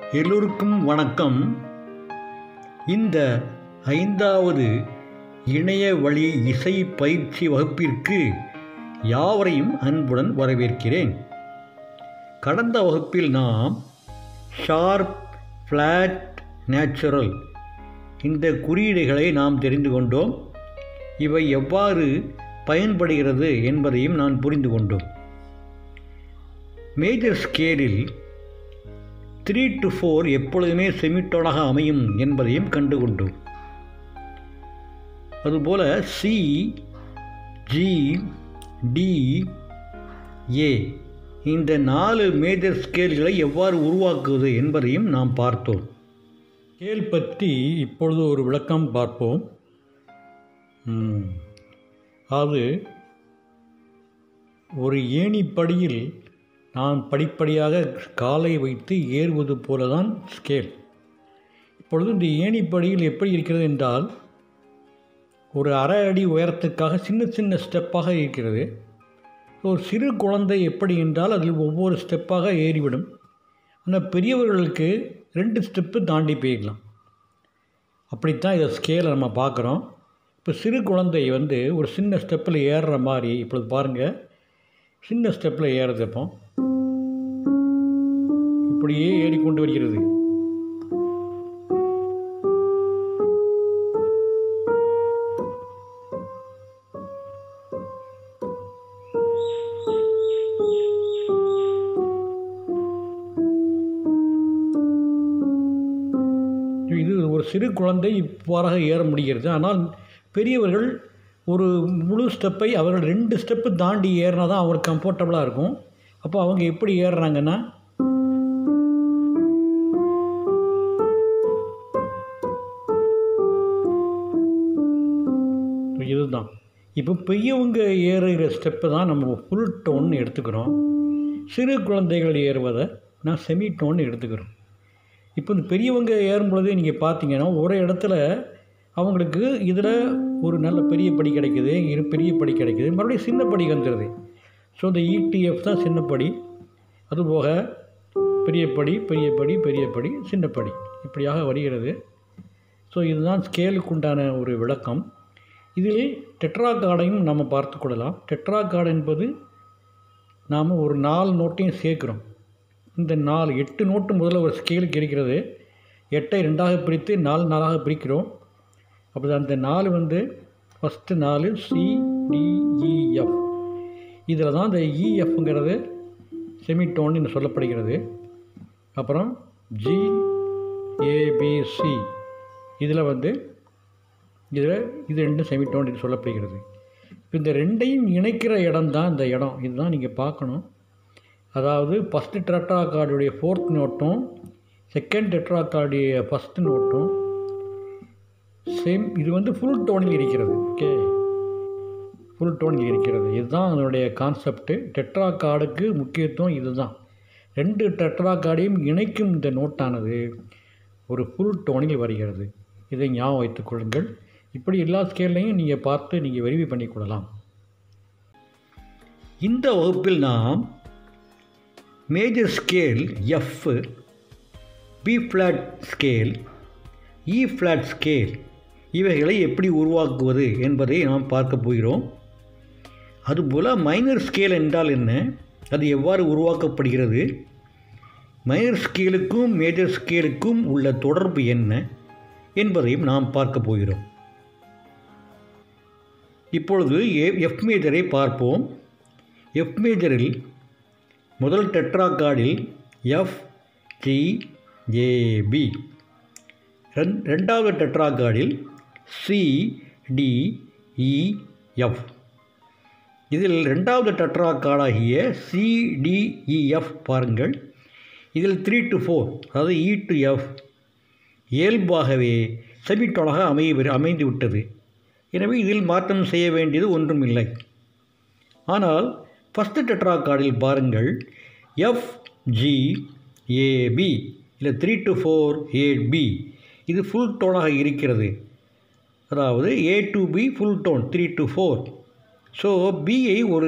எல்லோருக்கும் வணக்கம். இந்த 5வது இணைய வழி இசை பயிற்சி வகுப்பிற்கு யாவரையும் அன்புடன் வரவேற்கிறேன். கடந்த வகுப்பில் நாம் ஷார்ப், ஃப்ளாட், நேச்சுரல் இந்த குறியீடுகளை நாம் தெரிந்து கொண்டோம். இவை எவ்வாறு பயன்படுகிறது என்பதையும் நான் புரிந்து கொண்டோம். மேஜர் ஸ்கேலில் 3 to 4 எப்பொழுதுமே செமிட்டோனாக அமையும் என்பதையும் கண்டுகொண்டோம். அதுபோல சி, ஜி, டி, ஏ இந்த 4 மேஜர் ஸ்கேல்களை எவ்வாறு உருவாக்குவது என்பதையும் நாம் பார்த்தோம். ஸ்கேல் பற்றி இப்பொழுது ஒரு விளக்கம் பார்ப்போம். அது ஒரு ஏணிப்படியில் நாம் படிப்படியாக காலை வைத்து ஏறுவது போல தான் ஸ்கேல். இப்பொழுது இந்த ஏணிப்படியில் எப்படி இருக்கிறது என்றால், ஒரு அரை அடி உயரத்துக்காக சின்ன சின்ன ஸ்டெப்பாக இருக்கிறது. ஒரு சிறு குழந்தை எப்படி என்றால் அதில் ஒவ்வொரு ஸ்டெப்பாக ஏறிவிடும். ஆனால் பெரியவர்களுக்கு 2 ஸ்டெப்பு தாண்டி போயிடலாம். அப்படித்தான் இதை ஸ்கேலை நம்ம பார்க்குறோம். இப்போ சிறு குழந்தை ஒரு சின்ன ஸ்டெப்பில் ஏறுற மாதிரி இப்பொழுது பாருங்கள். சின்ன ஸ்டெப்பில் ஏறுறப்போ இப்படியே ஏறிக்கொண்டு வருகிறது. இது ஒரு சிறு குழந்தை இவ்வாறாக ஏற முடிகிறது. ஆனால் பெரியவர்கள் ஒரு முழு ஸ்டெப்பை அவர்கள் 2 ஸ்டெப்பு தாண்டி ஏறினா தான் அவங்களுக்கு கம்ஃபர்டபுளாக இருக்கும். அப்போ அவங்க எப்படி ஏறுறாங்கன்னா, இதுதான். இப்போ பெரியவங்க ஏறுகிற ஸ்டெப்பு தான் நம்ம ஃபுல் டோன்னு எடுத்துக்கிறோம். சிறு குழந்தைகள் ஏறுவதை நான் செமி டோன்னு எடுத்துக்கிறோம். இப்போ இந்த பெரியவங்க ஏறும்பொழுதே நீங்கள் பார்த்தீங்கன்னா ஒரு இடத்துல அவங்களுக்கு இதில் ஒரு நல்ல பெரிய படி கிடைக்குது, பெரிய படி கிடைக்குது, மறுபடியும் சின்ன படி வந்துடுது. ஸோ இந்த இடிஎஃப் தான் சின்ன படி, அதுபோக பெரிய படி, பெரிய படி, பெரிய படி, சின்ன படி இப்படியாக வருகிறது. ஸோ இதுதான் ஸ்கேலுக்கு உண்டான ஒரு விளக்கம். இதில் டெட்ராகார்டையும் நம்ம பார்த்து கொள்ளலாம். டெட்ராகார்டு என்பது நாம் ஒரு 4 நோட்டையும் சேர்க்குறோம். இந்த 8 நோட்டு முதல்ல ஒரு ஸ்கேலுக்கு இருக்கிறது. 8ஐ 2ஆக பிரித்து 4 4ஆக பிரிக்கிறோம். அப்போ அந்த 4 ஃபஸ்ட்டு 4 சி, டி, இஎஃப். இதில் தான் இந்த இஎஃப்ங்கிறது செமிடோன் என்று சொல்லப்படுகிறது. அப்புறம் ஜி, ஏபிசி இதில் இது 2 செமிடோன் என்று சொல்லப்படுகிறது. இப்போ இந்த 2ஐயும் இணைக்கிற இடம் தான் இந்த இடம். இதுதான் நீங்கள் பார்க்கணும். அதாவது ஃபஸ்ட்டு டெட்ராகார்டுடைய 4th நோட்டும் செகண்ட் டெட்ராகார்டுடைய 1st நோட்டும் சேம். இது ஃபுல் டோனில் இருக்கிறது. ஓகே, ஃபுல் டோனில் இருக்கிறது. இதுதான் அதனுடைய கான்செப்டு. டெட்ராகார்டுக்கு முக்கியத்துவம் இதுதான். 2 டெட்ராகார்டையும் இணைக்கும் இந்த நோட்டானது ஒரு ஃபுல் டோனில் வருகிறது. இதை ஞாபகம் வைத்துக் கொள்ளுங்கள். இப்படி எல்லா ஸ்கேல்லையும் நீங்கள் பார்த்து நீங்கள் வெரிஃபை பண்ணிக்கொள்ளலாம். இந்த வகுப்பில் நாம் major scale F, B flat scale, E flat scale இவைகளை எப்படி உருவாக்குவது என்பதை நாம் பார்க்க போகிறோம். அதுபோல் மைனர் ஸ்கேல் என்றால் என்ன, அது எவ்வாறு உருவாக்கப்படுகிறது, மைனர் ஸ்கேலுக்கும் மேஜர் ஸ்கேலுக்கும் உள்ள தொடர்பு என்ன என்பதையும் நாம் பார்க்க போகிறோம். இப்பொழுது எஃப் மேஜரை பார்ப்போம். எஃப் மேஜரில் முதல் டெட்ராகார்டில் எஃப், ஜி, ஏபி. 2வது டெட்ராகார்டில் சி, டி, இ, எஃப். இதில் 2வது டெட்ராகார்டாகிய சி, டி, இ, எஃப் பாருங்கள். இதில் 3 to 4 அதாவது இ டு எஃப் இயல்பாகவே செமிடோனாக அமைந்து விட்டது. எனவே இதில் மாற்றம் செய்ய வேண்டியது ஒன்றும் இல்லை. ஆனால் ஃபஸ்ட்டு டெட்ராகார்டில் பாருங்கள், எஃப், ஜி, ஏபி இல்லை 3 to 4 ஏபி இது ஃபுல் டோனாக இருக்கிறது. அதாவது A to B full tone 3 to 4. So பியை ஒரு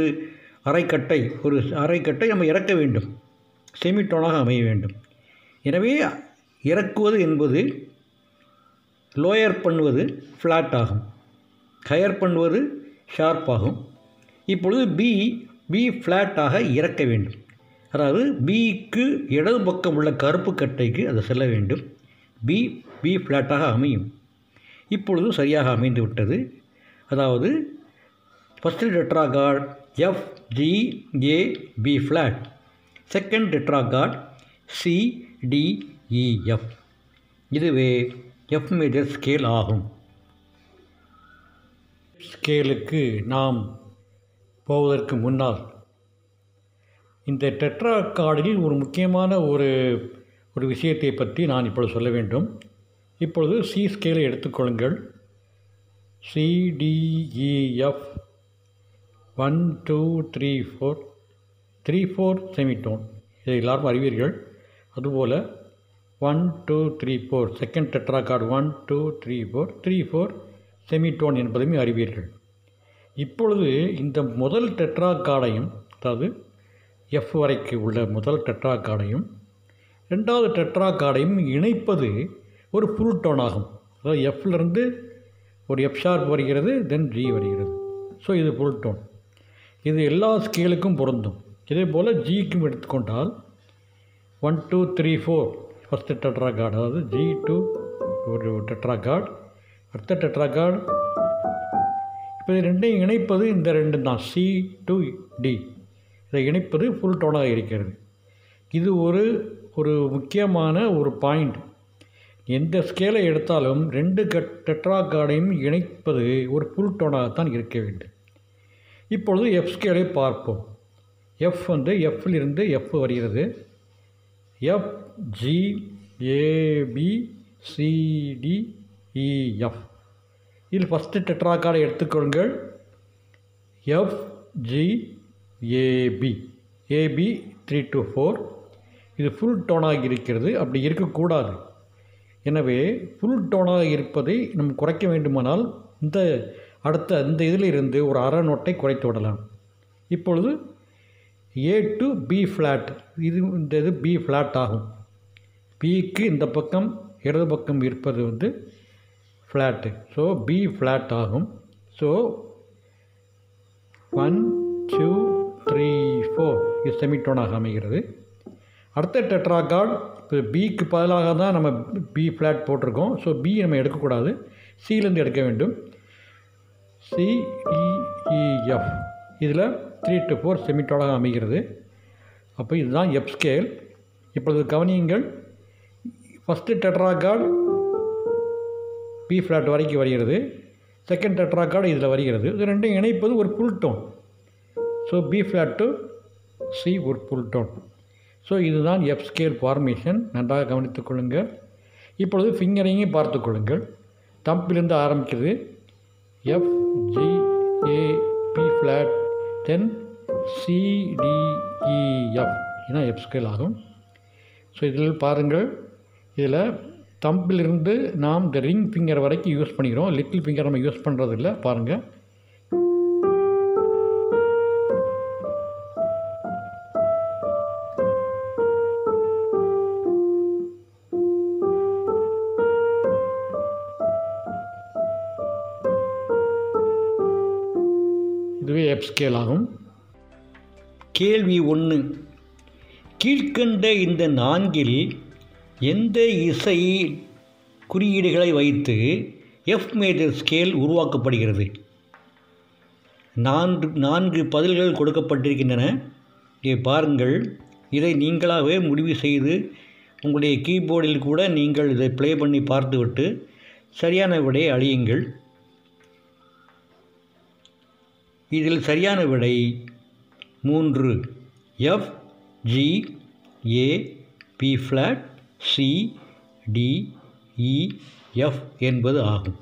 அரைக்கட்டை நம்ம இறக்க வேண்டும், செமிடோனாக அமைய வேண்டும். எனவே இறக்குவது என்பது லோயர் பண்ணுவது ஃப்ளாட் ஆகும், ஹையர் பண்ணுவது ஷார்ப் ஆகும். இப்பொழுது பி ஃப்ளாட்டாக இறக்க வேண்டும். அதாவது பிக்கு இடது பக்கம் உள்ள கருப்பு கட்டைக்கு அது செல்ல வேண்டும். பி ஃப்ளாட்டாக அமையும். இப்பொழுது சரியாக அமைந்து விட்டது. அதாவது first tetrachord F G A B flat, second tetrachord C D E F. இதுவே எஃப் மேஜர் ஸ்கேல் ஆகும். ஸ்கேலுக்கு நாம் போவதற்கு முன்னால் இந்த டெட்ராகார்டில் ஒரு முக்கியமான ஒரு விஷயத்தை பற்றி நான் இப்பொழுது சொல்ல வேண்டும். இப்பொழுது சி ஸ்கேலை எடுத்துக்கொள்ளுங்கள். CDEF 1 2 3 4 3 4 செமிடோன், இதை எல்லாரும் அறிவீர்கள். அதுபோல் 1 2 3 4 செகண்ட் டெட்ராகார்டு 1 2 3 4 3 4 செமிடோன் என்பதையும் அறிவீர்கள். இப்பொழுது இந்த முதல் டெட்ராகார்டையும், அதாவது எஃப் வரைக்கு உள்ள முதல் டெட்ராகார்டையும் ரெண்டாவது டெட்ராகார்டையும் இணைப்பது ஒரு ஃபுல் டோன் ஆகும். அதாவது எஃப்லேருந்து ஒரு எஃப் ஷார்ப் வருகிறது, தென் ஜி வருகிறது. ஸோ இது ஃபுல் டோன். இது எல்லா ஸ்கேலுக்கும் பொருந்தும். இதே போல் ஜிக்கும் எடுத்துக்கொண்டால் 1 2 3 4 ஃபஸ்ட்டு டெட்ராகார்டு, அதாவது G2 ஒரு டெட்ராகார்டு, அடுத்த டெட்ராகார்டு. இப்போ இது ரெண்டையும் இணைப்பது இந்த ரெண்டு தான், C to D. இதை இணைப்பது ஃபுல் டோனாக இருக்கிறது. இது ஒரு முக்கியமான ஒரு பாயிண்ட். எந்த ஸ்கேலை எடுத்தாலும் ரெண்டு டெட்ராகார்டையும் இணைப்பது ஒரு ஃபுல் டோனாகத்தான் இருக்க வேண்டும். இப்பொழுது எஃப் ஸ்கேலை பார்ப்போம். எஃப் எஃப்லிருந்து எஃப் வருகிறது. F G A B C D E F. இதில் ஃபஸ்ட்டு டெட்ராகார்டை எடுத்துக்கொள்ளுங்கள். F G A B 3 to 4. இது ஃபுல் டோனாக இருக்கிறது. அப்படி இருக்கக்கூடாது. எனவே ஃபுல் டோனாக இருப்பதை நம்ம குறைக்க வேண்டுமானால் இந்த இதில் இருந்து ஒரு அரை நோட்டை குறைத்து விடலாம். இப்பொழுது ஏ டு பி ஃப்ளாட், இந்த இது பி ஃப்ளாட் ஆகும். பிக்கு இந்த பக்கம் இடது பக்கம் இருப்பது ஃப்ளாட்டு. ஸோ பி ஃப்ளாட் ஆகும். ஸோ 1 2 3 4 இது செமிடோனாக அமைகிறது. அடுத்த டெட்ராகார்டு இப்போ பிக்கு பதிலாக தான் நம்ம பி ஃப்ளாட் போட்டிருக்கோம். ஸோ பி நம்ம எடுக்கக்கூடாது, சியிலேருந்து எடுக்க வேண்டும். CEEF இதில் 3 to 4 செமிடோனாக அமைகிறது. அப்போ இதுதான் எஃப் ஸ்கேல். இப்பொழுது கவனியுங்கள். ஃபஸ்ட்டு டெட்ராகார்டு பி ஃப்ளாட் வரைக்கும் வருகிறது. செகண்ட் டெட்ராகார்டு இதில் வருகிறது. இது ரெண்டையும் இணைப்பது ஒரு full tone. So B flat to C ஒரு ஃபுல் டோன். ஸோ இதுதான் எஃப் ஸ்கேல் ஃபார்மேஷன். நன்றாக கவனித்துக் கொள்ளுங்கள். இப்பொழுது ஃபிங்கரையும் பார்த்து கொள்ளுங்கள். தம்பிலிருந்து ஆரம்பிக்கிறது. F G A B flat, then CDEF. இதுதான் எஃப் ஸ்கேல் ஆகும். ஸோ இதில் பாருங்கள், இதில் தம்பிலிருந்து நாம் இந்த ரிங் ஃபிங்கர் வரைக்கும் யூஸ் பண்ணிக்கிறோம். லிட்டில் ஃபிங்கர் நம்ம யூஸ் பண்ணுறதில்ல. பாருங்கள், இதுவே எஃப் ஸ்கேல் ஆகும். கேள்வி 1. கீழ்கண்ட இந்த 4இல் எந்த இசை குறியீடுகளை வைத்து எஃப் மேஜர் ஸ்கேல் உருவாக்கப்படுகிறது? 4 பதில்கள் கொடுக்கப்பட்டிருக்கின்றன. இதை பாருங்கள். இதை நீங்களாகவே முடிவு செய்து உங்களுடைய கீபோர்டில் கூட நீங்கள் இதை ப்ளே பண்ணி பார்த்துவிட்டு சரியான விடையை அழியுங்கள். இதில் சரியான விடை 3. F G A B flat C D E F என்பது ஆகும்.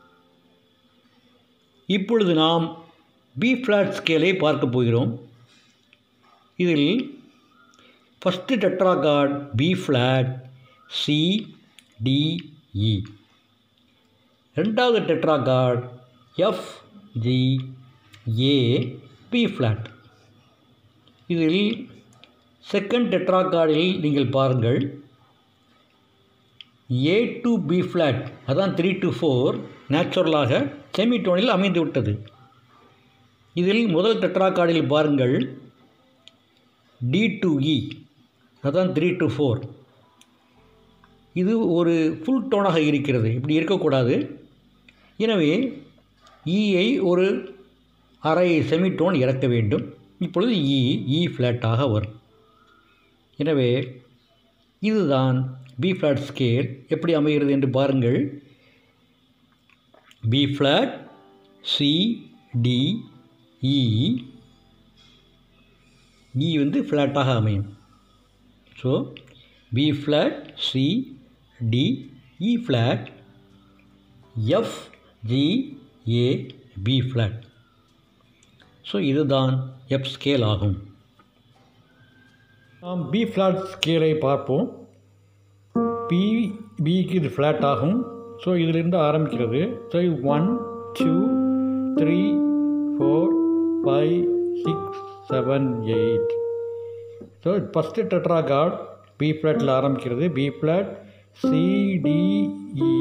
இப்பொழுது நாம் பி ஃப்ளாட் ஸ்கேலை பார்க்க போகிறோம். இதில் first tetrachord B flat C D E, ரெண்டாவது tetrachord F G A B flat. இதில் செகண்ட் டெட்ராகார்டில் நீங்கள் பாருங்கள், ஏ டு பி ஃப்ளாட், அதான் 3 to 4 நேச்சுரலாக செமிடோனில் அமைந்து விட்டது. இதில் முதல் டெட்ராகார்டில் பாருங்கள், டி டு இ, அதான் 3 to 4, இது ஒரு ஃபுல் டோனாக இருக்கிறது. இப்படி இருக்கக்கூடாது. எனவே ஈயை ஒரு அரை செமிடோன் இறக்க வேண்டும். இப்பொழுது இ ஃப்ளாட்டாக வரும். எனவே இதுதான் பி ஃப்ளாட் ஸ்கேல் வந்து அமைகிறது என்று பாருங்கள். B flat, C, D, E வந்து ஃப்ளாட்டாக அமையும். So B flat, C, D, E flat, F, G, A, B flat. So இதுதான் எஃப் ஸ்கேல் ஆகும். நாம் பி ஃப்ளாட் ஸ்கேலை பார்ப்போம். பிக்கு இது ஃப்ளாட் ஆகும். ஸோ இதிலிருந்து ஆரம்பிக்கிறது. So 1 2 3 4 5 6 7 8. So first tetrachord B ஃப்ளாட்டில் ஆரம்பிக்கிறது. B flat, C, D, E,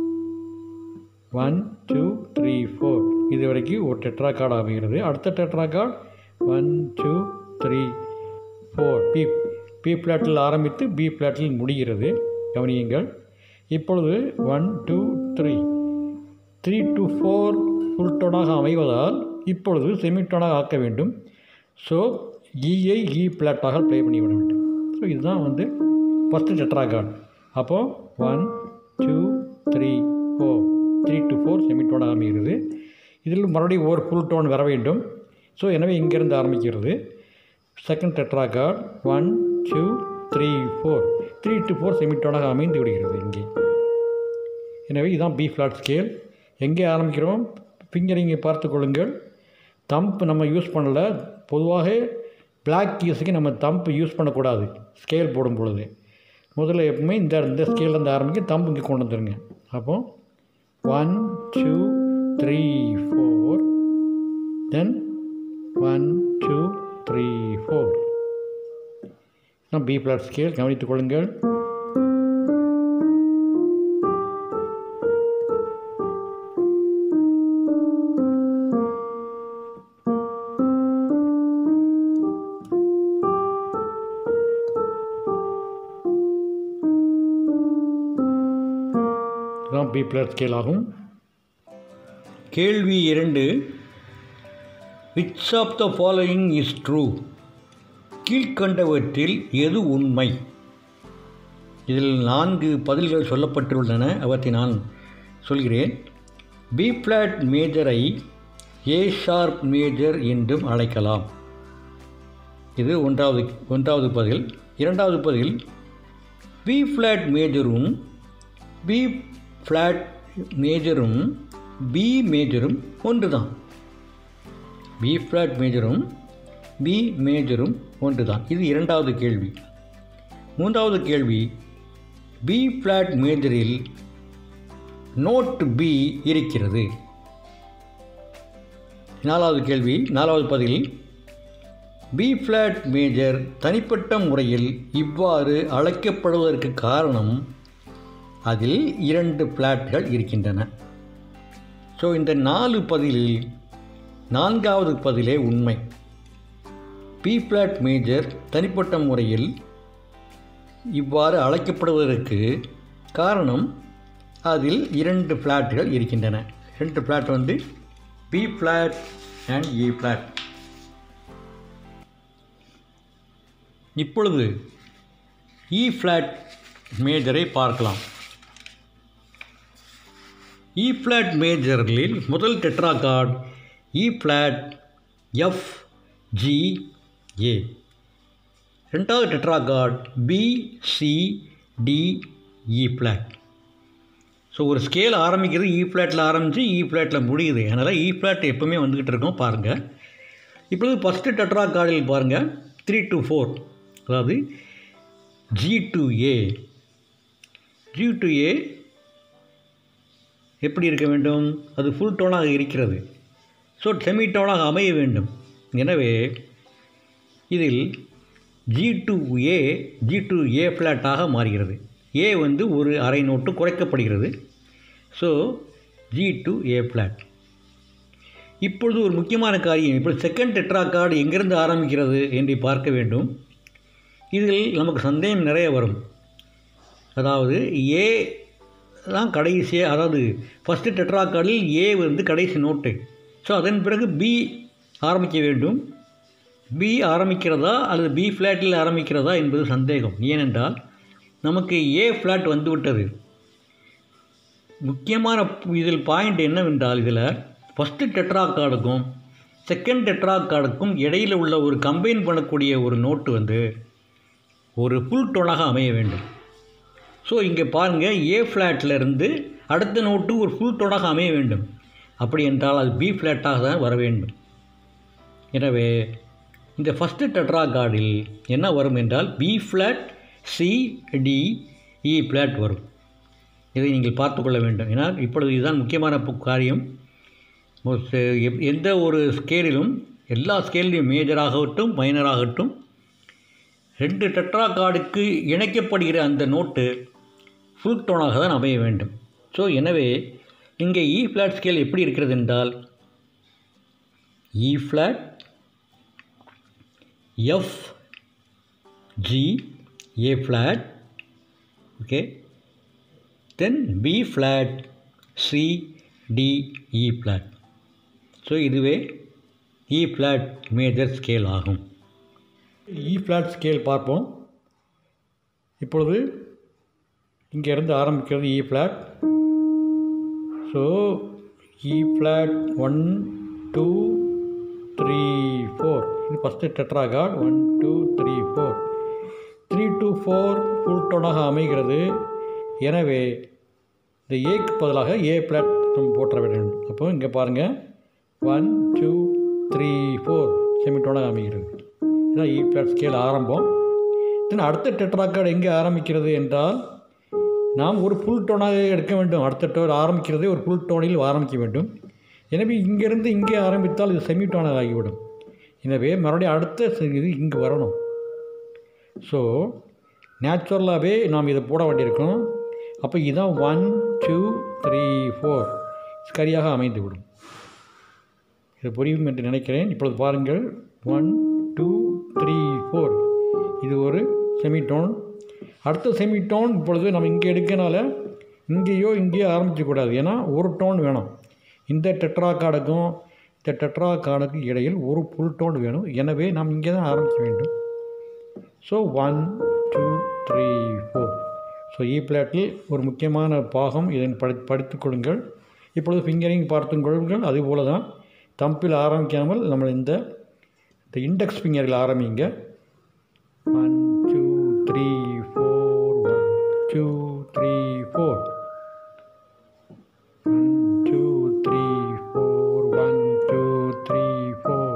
1 2 3 4, இது வரைக்கும் ஒரு டெட்ராகார்டு அமைகிறது. அடுத்த டெட்ராகார்ட் 1 2 3 4 பி ஃப்ளாட்டில் ஆரம்பித்து பி ஃப்ளாட்டில் முடிகிறது. கவனியுங்கள். இப்பொழுது 1 2 3 to 4 ஃபுல் டோனாக அமைவதால் இப்பொழுது செமிடோனாக ஆக்க வேண்டும். ஸோ இயை இ ஃப்ளாட்டாக ப்ளே பண்ணிவிட வேண்டும். ஸோ இதுதான் வந்து ஃபஸ்ட்டு டெட்ராகார்ட். அப்போது 1 2 3 4 3 to 4 செமிடோனாக அமைகிறது. இதில் மறுபடியும் ஒரு ஃபுல் டோன் வர வேண்டும். ஸோ எனவே இங்கேருந்து ஆரம்பிக்கிறது. செகண்ட் டெட்ராகார்ட் 1 2 3 4 3 to 4 செமிடோனாக அமைந்து விடுகிறது இங்கே. எனவே இதுதான் பி ஃப்ளாட் ஸ்கேல். எங்கே ஆரம்பிக்கிறோம்? ஃபிங்கரிங்கை பார்த்து கொள்ளுங்கள். தம்ப் நம்ம யூஸ் பண்ணல. பொதுவாக பிளாக் கீஸுக்கு நம்ம தம்ப் யூஸ் பண்ணக்கூடாது ஸ்கேல் போடும் பொழுது. முதல்ல எப்பவுமே இந்த ஸ்கேலில் ஆரம்பிக்க தம்ப் இங்கே கொண்டு வந்துடுங்க. அப்போது 1 2 3 4, தென் 1 2 3 4. நான் பி ஃப்ளாட் ஸ்கேல் கவனித்துக் கொள்ளுங்கள். பி ஃப்ளாட் ஸ்கேல் ஆகும். கேள்வி 2, which of the following is true? கீழ்கண்டவற்றில் எது உண்மை? இதில் 4 பதில்கள் சொல்லப்பட்டுள்ளன. அவற்றை நான் சொல்கிறேன். பி ஃப்ளாட் மேஜரை ஏ ஷார்ப் மேஜர் என்றும் அழைக்கலாம். இது ஒன்றாவது பதில். இரண்டாவது பதில், பி ஃப்ளாட் மேஜரும் பி ஃப்ளாட் மேஜரும் பி மேஜரும் ஒன்று தான். பி ஃப்ளாட் மேஜரும் பி மேஜரும் ஒன்று தான். இது இரண்டாவது கேள்வி. மூன்றாவது கேள்வி, பி ஃப்ளாட் மேஜரில் நோட் பி இருக்கிறது. நாலாவது பதில், பி ஃப்ளாட் மேஜர் தனிப்பட்ட முறையில் இவ்வாறு அழைக்கப்படுவதற்கு காரணம் அதில் 2 ஃப்ளாட்கள் இருக்கின்றன. ஸோ இந்த 4 பதிலில் 4வது பதிலே உண்மை. பி ஃப்ளாட் மேஜர் தனிப்பட்ட முறையில் இவ்வாறு அழைக்கப்படுவதற்கு காரணம் அதில் 2 ஃப்ளாட்கள் இருக்கின்றன. 2 ஃப்ளாட் வந்து B flat and A flat. இப்பொழுது இ ஃப்ளாட் மேஜரை பார்க்கலாம். இ ஃப்ளாட் மேஜரில் முதல் tetrachord E flat, F, G, A. ரெண்டாவது tetrachord B, C, D, E flat. So ஒரு ஸ்கேல் ஆரம்பிக்கிறது இ ஃப்ளாட்டில் ஆரம்பித்து இ ஃப்ளாட்டில் முடியுது. அதனால் இ ஃப்ளாட் எப்போவுமே வந்துக்கிட்டு இருக்கோம். பாருங்கள். இப்பொழுது ஃபஸ்ட்டு டெட்ராகார்டில் பாருங்கள் 3 to 4, அதாவது G to A. G to A எப்படி இருக்க வேண்டும்? அது ஃபுல் டோனாக இருக்கிறது. ஸோ செமி டோனாக அமைய வேண்டும். எனவே இதில் ஜி டு ஏ ஃப்ளாட்டாக மாறுகிறது. ஏ வந்து ஒரு அரை நோட்டு குறைக்கப்படுகிறது. So G to A flat. இப்பொழுது ஒரு முக்கியமான காரியம், இப்பொழுது செகண்ட் டெட்ராகார்டு எங்கிருந்து ஆரம்பிக்கிறது என்று பார்க்க வேண்டும். இதில் நமக்கு சந்தேகம் நிறைய வரும். அதாவது ஏ தான் கடைசியாக, அதாவது ஃபஸ்ட்டு டெட்ராகார்டில் ஏ வந்து கடைசி நோட்டு. ஸோ அதன் பிறகு பி ஆரம்பிக்க வேண்டும். பி ஆரம்பிக்கிறதா அல்லது பி ஃப்ளாட்டில் ஆரம்பிக்கிறதா என்பது சந்தேகம். ஏனென்றால் நமக்கு ஏ ஃப்ளாட் வந்துவிட்டது. முக்கியமான இதில் பாயிண்ட் என்னவென்றால், இதில் ஃபஸ்ட்டு டெட்ராகார்டுக்கும் செகண்ட் டெட்ராகார்டுக்கும் இடையில் உள்ள ஒரு கம்பைன் பண்ணக்கூடிய ஒரு நோட்டு வந்து ஒரு ஃபுல் டோனாக அமைய வேண்டும். ஸோ இங்கே பாருங்கள், ஏ ஃப்ளாட்டிலிருந்து அடுத்த நோட்டு ஒரு ஃபுல் டோனாக அமைய வேண்டும். அப்படி என்றால் அது பி ஃப்ளாட்டாக தான் வர வேண்டும். எனவே இந்த ஃபஸ்ட்டு டெட்ராகார்டில் என்ன வரும் என்றால் B flat, C, D, E flat வரும். இதை நீங்கள் பார்த்து கொள்ள வேண்டும். ஏன்னா இப்பொழுது இதுதான் முக்கியமான காரியம். எந்த ஒரு ஸ்கேலிலும், எல்லா ஸ்கேலிலும் மேஜராகட்டும் மைனராகட்டும், 2 டெட்ராகார்டுக்கு இணைக்கப்படுகிற அந்த நோட்டு ஃபுல் டோனாக தான் அமைய வேண்டும். ஸோ எனவே இங்கே இ ஃப்ளாட் ஸ்கேல் எப்படி இருக்கிறது என்றால் E flat, F, G, A flat, okay, then B flat, C, D, E flat. So இதுவே இ ஃப்ளாட் மேஜர் ஸ்கேல் ஆகும். இ ஃப்ளாட் ஸ்கேல் பார்ப்போம். இப்பொழுது இங்கேருந்து ஆரம்பிக்கிறது E flat. So E flat 1 2 3 4, இது ஃபஸ்ட்டு டெட்ராகார்ட். 1 2 3 4, 3 to 4 ஃபுல் டோனாக அமைகிறது. எனவே இந்த ஏக்கு பதிலாக ஏ ஃப்ளாட் நம்ம போட்ட வேண்டும். அப்போ இங்கே பாருங்கள், 1 2 3 4 செமிடோனாக அமைகிறது. இதுதான் இ ஃப்ளாட் ஸ்கேல் ஆரம்பம். தென் அடுத்த டெட்ராகார்டு எங்கே ஆரம்பிக்கிறது என்றால் நாம் ஒரு ஃபுல் டோனாக எடுக்க வேண்டும். அடுத்த டோன் ஆரம்பிக்கிறதே ஒரு ஃபுல் டோனில் ஆரம்பிக்க வேண்டும். எனவே இங்கேருந்து இங்கே ஆரம்பித்தால் இது செமிடோனாக ஆகிவிடும். எனவே மறுபடியும் அடுத்த இது இங்கே வரணும். ஸோ நேச்சுரலாகவே நாம் இதை போட வேண்டியிருக்கோம். அப்போ இதுதான் 1 2 3 4 சரியாக அமைந்துவிடும். இது புரியும் என்று நினைக்கிறேன். இப்பொழுது பாருங்கள், 1 2 3 4 இது ஒரு செமிடோன். அடுத்த செமிடோன் இப்பொழுது நம்ம இங்கே எடுக்கனால இங்கேயோ ஆரம்பிக்கக்கூடாது. ஏன்னா ஒரு டோன் வேணும். இந்த டெட்ராகார்டுக்கும் இந்த டெட்ராகார்டுக்கும் இடையில் ஒரு ஃபுல் டோன் வேணும். எனவே நாம் இங்கே தான் ஆரம்பிக்க வேண்டும். ஸோ 1 2 3 4. ஸோ இ ஃப்ளாட்டில் ஒரு முக்கியமான பாகம், இதை படித்துக் கொள்ளுங்கள். இப்பொழுது ஃபிங்கரிங் பார்த்து கொள்ளுங்கள். அதுபோல் தான் தம்பில் ஆரம்பிக்காமல் நம்ம இந்த இண்டெக்ஸ் ஃபிங்கரில் ஆரம்பிங்க. 1 2 3 4 1 2 3 4 1 2 3 4 1 2 3 4.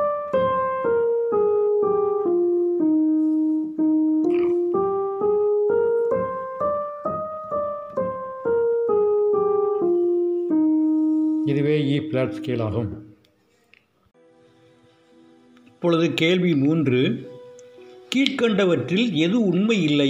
இதுவே இ ஃப்ளாட் ஸ்கேல் ஆகும். இப்பொழுது கேள்வி 3, கீழ்கண்டவற்றில் எது உண்மை இல்லை?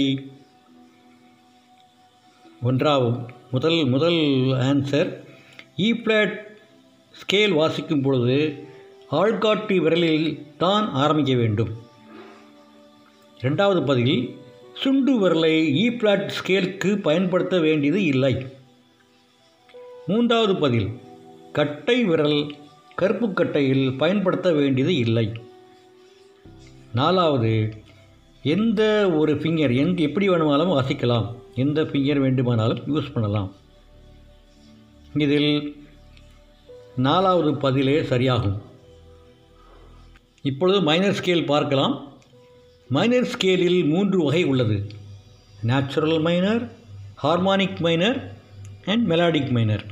முதல் ஆன்சர், இ ஃப்ளாட் ஸ்கேல் வாசிக்கும் பொழுது ஆள்காட்டி விரலில் தான் ஆரம்பிக்க வேண்டும். இரண்டாவது பதில், சுண்டு விரலை இ ஃப்ளாட் ஸ்கேலுக்கு பயன்படுத்த வேண்டியது இல்லை. மூன்றாவது பதில், கட்டை விரல் கருப்பு கட்டையில் பயன்படுத்த வேண்டியது இல்லை. நாலாவது, எந்த ஒரு ஃபிங்கர் எப்படி வேணுமானாலும் வாசிக்கலாம், எந்த ஃபிங்கர் வேண்டுமானாலும் யூஸ் பண்ணலாம். இதில் நாலாவது பதிலே சரியாகும். இப்பொழுது மைனர் ஸ்கேல் பார்க்கலாம். மைனர் ஸ்கேலில் 3 வகை உள்ளது: natural minor, harmonic minor and melodic minor.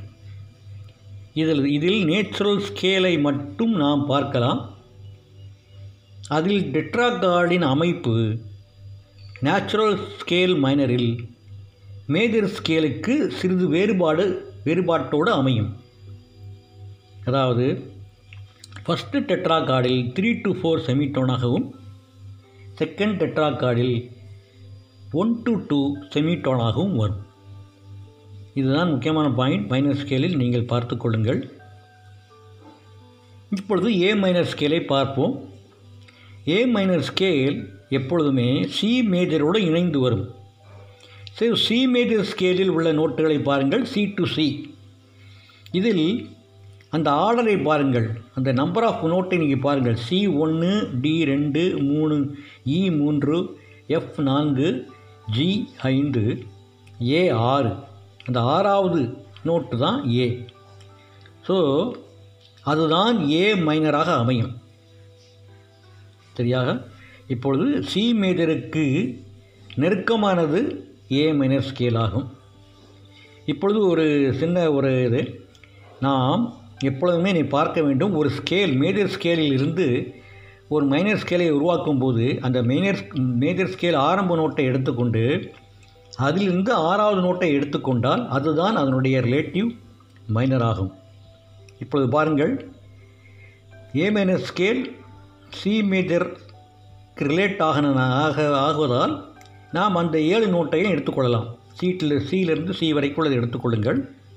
இதில் நேச்சுரல் ஸ்கேலை மட்டும் நாம் பார்க்கலாம். அதில் டெட்ராகார்டின் அமைப்பு நேச்சுரல் ஸ்கேல் மைனரில் மேஜர் ஸ்கேலுக்கு சிறிது வேறுபாட்டோடு அமையும். அதாவது ஃபஸ்ட்டு டெட்ராகார்டில் 3 to 4 செமிடோனாகவும், செகண்ட் டெட்ராகார்டில் 1 to 2 செமிடோனாகவும் வரும். இதுதான் முக்கியமான பாயிண்ட். மைனர் ஸ்கேலில் நீங்கள் பார்த்து கொள்ளுங்கள். இப்பொழுது ஏ மைனர் ஸ்கேலை பார்ப்போம். ஏ மைனர் ஸ்கேல் எப்பொழுதுமே சி மேஜரோடு இணைந்து வரும். சரி, சி மேஜர் ஸ்கேலில் உள்ள நோட்டுகளை பாருங்கள். C to C. இதில் அந்த ஆர்டரை பாருங்கள். அந்த நம்பர் ஆஃப் நோட்டை நீங்கள் பாருங்கள். C1, D2, 3, E3, F4, G5, A6. அந்த 6வது நோட்டு தான் ஏ. ஸோ அதுதான் ஏ மைனராக அமையும். சரியாக? இப்பொழுது சி மேஜருக்கு நெருக்கமானது ஏ மைனர் ஸ்கேல் ஆகும். இப்பொழுது ஒரு சின்ன இது நாம் எப்பொழுதுமே நீ பார்க்க வேண்டும். ஒரு ஸ்கேல் மேஜர் ஸ்கேலில் இருந்து ஒரு மைனர் ஸ்கேலை உருவாக்கும் போது அந்த மேஜர் ஸ்கேல் ஆரம்ப நோட்டை எடுத்துக்கொண்டு அதிலிருந்து 6வது நோட்டை எடுத்துக்கொண்டால் அதுதான் அதனுடைய ரிலேட்டிவ் மைனர் ஆகும். இப்பொழுது பாருங்கள், ஏ மைனர் ஸ்கேல் சி மேஜருக்கு ரிலேட் ஆகுவதால் நாம் அந்த 7 நோட்டையும் எடுத்துக்கொள்ளலாம். சியிலிருந்து சி வரைக்கும் அதை எடுத்துக்கொள்ளுங்கள்.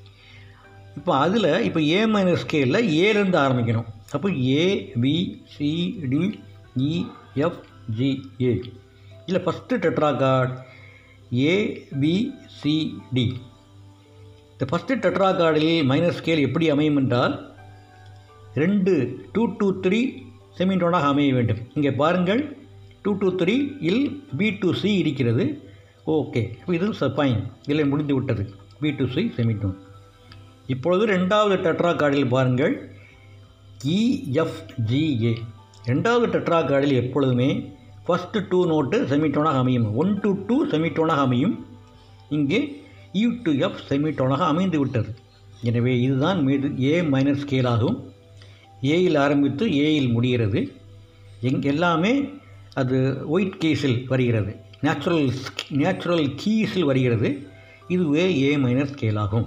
இப்போ ஏ மைனர் ஸ்கேலில் ஏலேருந்து ஆரம்பிக்கணும். அப்போ A, B, C, D, E, F, G, A. இல்லை first tetrachord A, B, C, D. இந்த ஃபஸ்ட்டு டெட்ராகார்டில் மைனர் ஸ்கேல் எப்படி அமையும் என்றால் 2 to 3 செமிடோனாக அமைய வேண்டும். இங்கே பாருங்கள், 2 to 3 இல் பி டு சி இருக்கிறது. ஓகே, இது ஃபைன், இதில் முடிந்து விட்டது. B to C semitone. இப்பொழுது 2வது டெட்ராகார்டில் பாருங்கள், இஎஃப்ஜிஏ. 2வது டெட்ராகார்டில் எப்பொழுதுமே ஃபஸ்ட்டு 2 நோட்டு செமிடோனாக அமையும். 1 to 2 செமிடோனாக அமையும். இங்கே யூ டு எஃப் செமிடோனாக அமைந்து விட்டது. எனவே இதுதான் ஏ மைனர் ஸ்கேல் ஆகும். ஏயில் ஆரம்பித்து ஏயில் முடிகிறது. எல்லாமே அது ஒயிட் கேஸில் வருகிறது, நேச்சுரல் கீஸில் வருகிறது. இதுவே ஏ மைனர் ஸ்கேல் ஆகும்.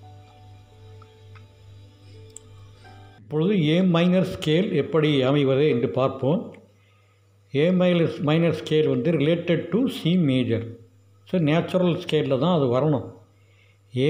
இப்பொழுது ஏ மைனர் ஸ்கேல் எப்படி அமைவது என்று பார்ப்போம். A minor scale related to C major. So natural ஸ்கேலில் தான் அது வரணும். ஏ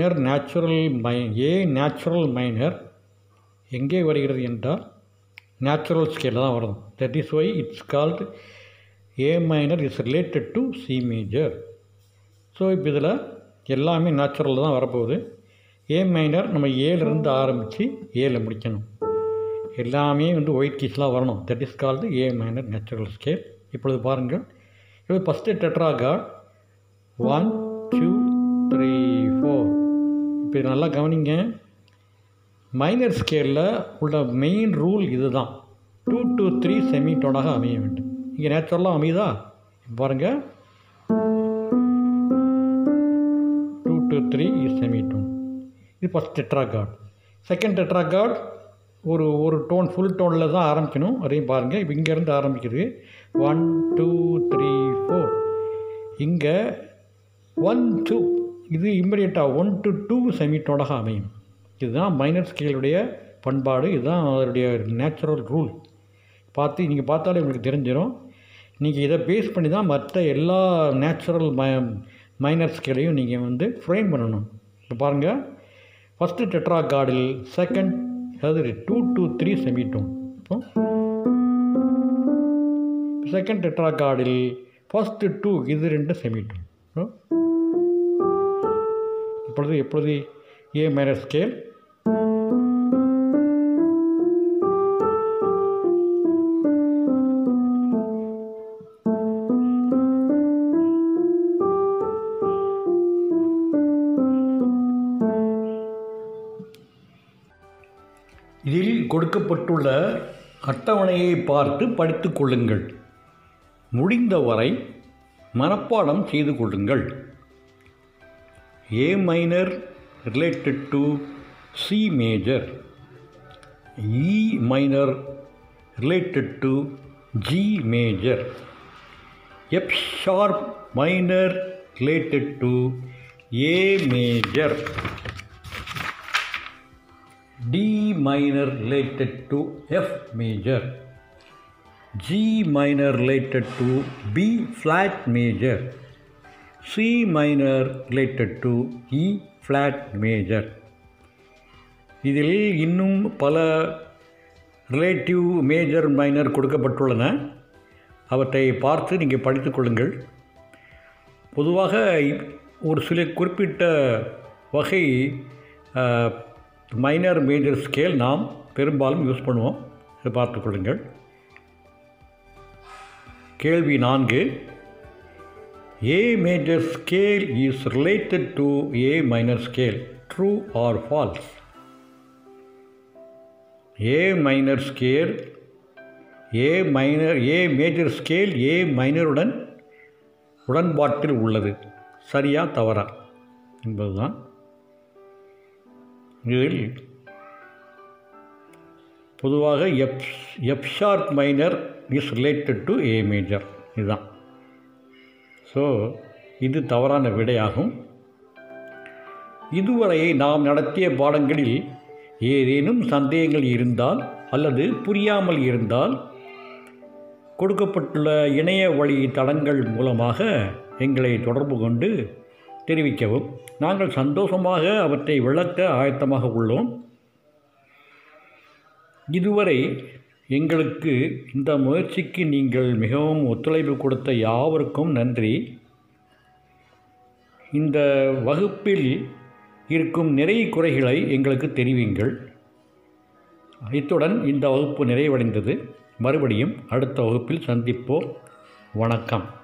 நேச்சுரல் மைனர் எங்கே வருகிறது என்றால் நேச்சுரல் ஸ்கேலில் தான் வரணும். That is why it's called A minor is related to C major. So இப்போ இதில் எல்லாமே நேச்சுரலில் தான் வரப்போகுது. ஏ மைனர் நம்ம ஏலேருந்து ஆரம்பித்து ஏல முடிக்கணும். எல்லாமே ஒயிட் கீஸ்லாம் வரணும். That is called A minor natural scale. இப்பொழுது பாருங்கள், இப்போ ஃபஸ்ட்டு டெட்ராகார்ட் 1 2 3 4. இப்போ இது நல்லா கவனிங்க. மைனர் ஸ்கேலில் உள்ள மெயின் ரூல் இது தான். 2 to 3 செமிடோனாக அமைய வேண்டும். இங்கே நேச்சுரலாக அமையுதா? பாருங்கள், 2 to 3 இஸ் செமிடோன். இது ஃபஸ்ட் டெட்ராகார்ட். செகண்ட் டெட்ராகார்ட் ஒரு டோன் ஃபுல் டோனில் தான் ஆரம்பிக்கணும். அதையும் பாருங்கள். இப்போ இங்கேருந்து ஆரம்பிக்குது 1 2 3 4. இங்கே 1 2 இது இம்மிடியட்டாக 1 to 2 செமிடோனாக அமையும். இதுதான் மைனர் ஸ்கேலுடைய பண்பாடு. இதுதான் அதனுடைய நேச்சுரல் ரூல். நீங்கள் பார்த்தாலே உங்களுக்கு தெரிஞ்சிடும். நீங்கள் இதை பேஸ் பண்ணி தான் மற்ற எல்லா நேச்சுரல் மைனர் ஸ்கேலையும் நீங்கள் ஃப்ரேம் பண்ணணும். இப்போ பாருங்கள், ஃபஸ்ட்டு டெட்ராகார்டில் செகண்ட் 2 to 3 செமிடோன். இப்போ செகண்ட் டெட்ராகார்டில் ஃபஸ்ட்டு 2 இது 2 செமிடோன். எப்பொழுது ஏ மைனர் ஸ்கேல் இதில் கொடுக்கப்பட்டுள்ள அட்டவணையை பார்த்து படித்து கொள்ளுங்கள். முடிந்தவரை மனப்பாடம் செய்து கொள்ளுங்கள். A minor related to C major, E minor related to G major, F sharp minor related to A major, D minor related to F major, G minor related to B flat major, C minor related to E flat major. இதில் இன்னும் பல relative major minor கொடுக்கப்பட்டுள்ளன. அவற்றை பார்த்து நீங்கள் படித்துக் கொள்ளுங்கள். பொதுவாக ஒரு சில குறிப்பிட்ட வகை மைனர் மேஜர் ஸ்கேல் நாம் பெரும்பாலும் யூஸ் பண்ணுவோம். இதை பார்த்துக் கொள்ளுங்கள். கேள்வி 4. A major scale is related to A minor scale. True or false? A major scale A மைனருடன் உடன்பாட்டில் உள்ளது. சரியா தவறா என்பதுதான். இதில் பொதுவாக F sharp minor is related to A major. இதுதான். ஸோ இது தவறான விடையாகும். இதுவரை நாம் நடத்திய பாடங்களில் ஏதேனும் சந்தேகங்கள் இருந்தால் அல்லது புரியாமல் இருந்தால் கொடுக்கப்பட்டுள்ள இணைய வழி தடங்கள் மூலமாக எங்களை தொடர்பு கொண்டு தெரிவிக்கவும். நாங்கள் சந்தோஷமாக அவற்றை விளக்க ஆயத்தமாக உள்ளோம். இதுவரை எங்களுக்கு இந்த முயற்சிக்கு நீங்கள் மிகவும் ஒத்துழைப்பு கொடுத்த யாவருக்கும் நன்றி. இந்த வகுப்பில் இருக்கும் நிறை குறைகளை எங்களுக்கு தெரிவிங்கள். இத்துடன் இந்த வகுப்பு நிறைவடைந்தது. மறுபடியும் அடுத்த வகுப்பில் சந்திப்போம். வணக்கம்.